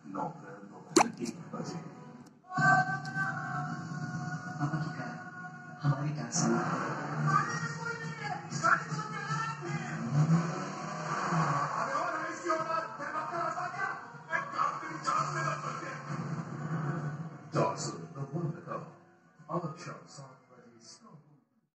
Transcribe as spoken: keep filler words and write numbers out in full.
नौकर एक बजे पापा की कार हमारी कार से Dogs